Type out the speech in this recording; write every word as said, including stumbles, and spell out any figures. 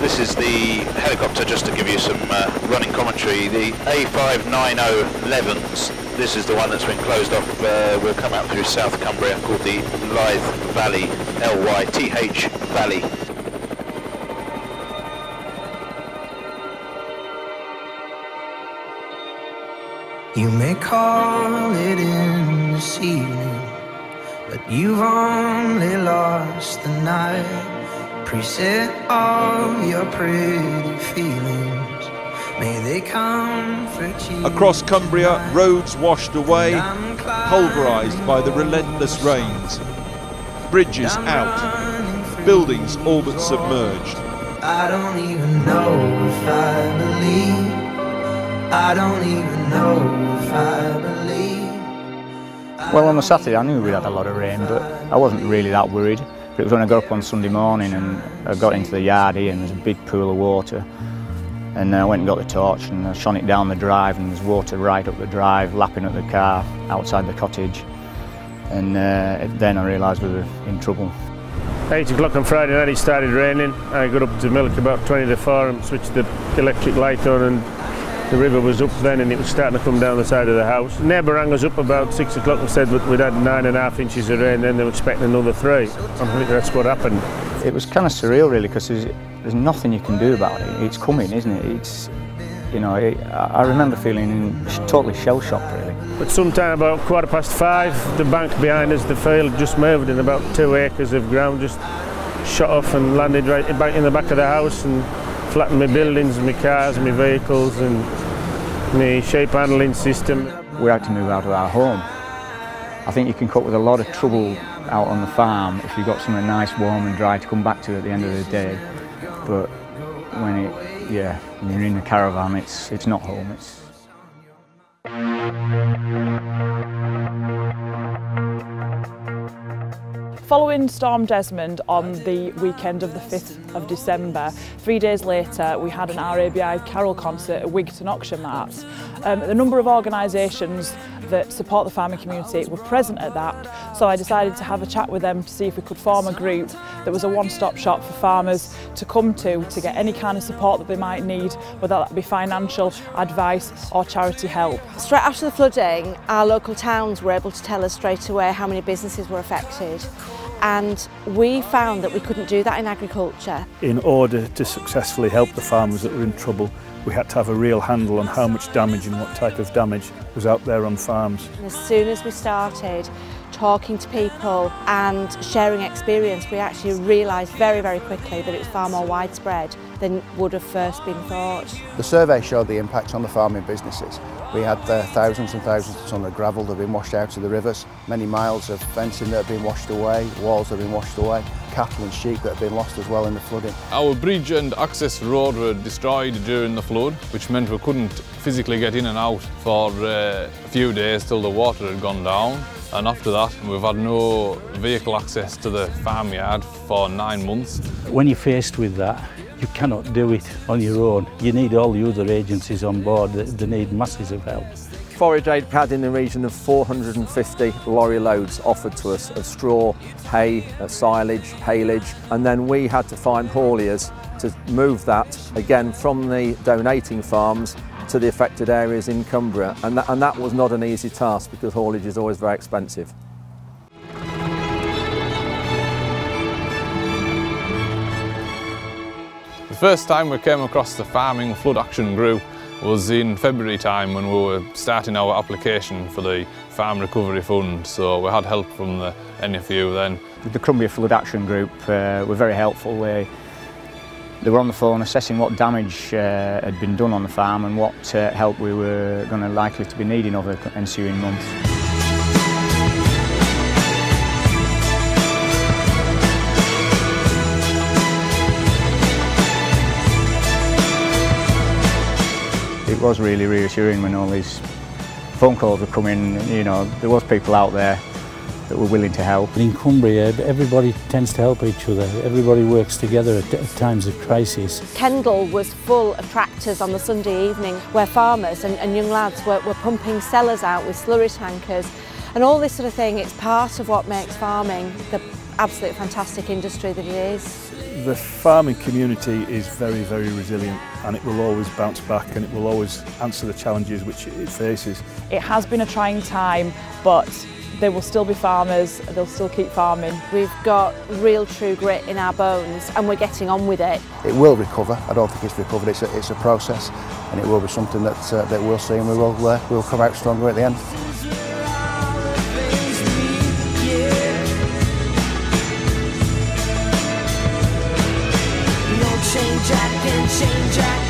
This is the helicopter, just to give you some uh, running commentary. The A five nine oh elevens. This is the one that's been closed off. Uh, we'll come out through South Cumbria, called the Lythe Valley, L Y T H Valley. You may call it in this evening, but you've only lost the night. Preset all your pretty feelings, may they comfort you. Across Cumbria, roads washed away, pulverised by the relentless rains. Bridges out, buildings all but submerged. I don't even know if I believe, I don't even know if I believe. Well, on the Saturday I knew we had a lot of rain, but I wasn't really that worried. It was when I got up on Sunday morning and I got into the yard here and there's a big pool of water. And I went and got the torch and I shone it down the drive, and there's water right up the drive, lapping at the car outside the cottage. And uh, then I realised we were in trouble. Eight o'clock on Friday night it started raining. I got up to milk about twenty to four and switched the electric light on, and the river was up then and it was starting to come down the side of the house. The neighbour rang us up about six o'clock and said that we'd had nine and a half inches of rain, then they were expecting another three. I think that's what happened. It was kind of surreal really, because there's, there's nothing you can do about it. It's coming, isn't it? It's, you know, it, I remember feeling totally shell-shocked really. But sometime about quarter past five, the bank behind us, the field just moved, and about two acres of ground just shot off and landed right back in the back of the house and flattened my buildings, my cars, my vehicles and my shape handling system. We had to move out of our home. I think you can cope with a lot of trouble out on the farm if you've got somewhere nice, warm and dry to come back to at the end of the day. But when it, yeah, when you're in a caravan, it's, it's not home. It's... Following Storm Desmond on the weekend of the fifth of December, three days later we had an R A B I carol concert at Wigton Auction Mart. Um, the number of organisations that support the farming community were present at that, so I decided to have a chat with them to see if we could form a group that was a one-stop shop for farmers to come to to get any kind of support that they might need, whether that be financial advice or charity help. Straight after the flooding, our local towns were able to tell us straight away how many businesses were affected. And we found that we couldn't do that in agriculture. In order to successfully help the farmers that were in trouble, we had to have a real handle on how much damage and what type of damage was out there on farms. And as soon as we started talking to people and sharing experience, we actually realised very, very quickly that it was far more widespread than would have first been thought. The survey showed the impact on the farming businesses. We had uh, thousands and thousands of tonnes of gravel that have been washed out of the rivers, many miles of fencing that have been washed away, walls that have been washed away, cattle and sheep that have been lost as well in the flooding. Our bridge and access road were destroyed during the flood, which meant we couldn't physically get in and out for uh, a few days till the water had gone down. And after that, we've had no vehicle access to the farmyard for nine months. When you're faced with that, you cannot do it on your own. You need all the other agencies on board. They need masses of help. Forage Aid had in the region of four hundred and fifty lorry loads offered to us of straw, hay, silage, haylage, and then we had to find hauliers to move that again from the donating farms to the affected areas in Cumbria, and that, and that was not an easy task because haulage is always very expensive. The first time we came across the Farming Flood Action Group was in February time when we were starting our application for the Farm Recovery Fund, so we had help from the N F U then. The Cumbria Flood Action Group uh, were very helpful. They, they were on the phone assessing what damage uh, had been done on the farm and what uh, help we were going to likely to be needing over the ensuing months. It was really reassuring when all these phone calls were coming. You know, there was people out there that were willing to help. In Cumbria, everybody tends to help each other. Everybody works together at, at times of crisis. Kendal was full of tractors on the Sunday evening where farmers and, and young lads were, were pumping cellars out with slurry tankers and all this sort of thing. It's part of what makes farming the absolute fantastic industry that it is. The farming community is very, very resilient, and it will always bounce back, and it will always answer the challenges which it faces. It has been a trying time, but there will still be farmers, they'll still keep farming. We've got real true grit in our bones and we're getting on with it. It will recover. I don't think it's recovered, it's a, it's a process, and it will be something that, uh, that we'll see, and we will uh, we'll come out stronger at the end. Change, I can change, I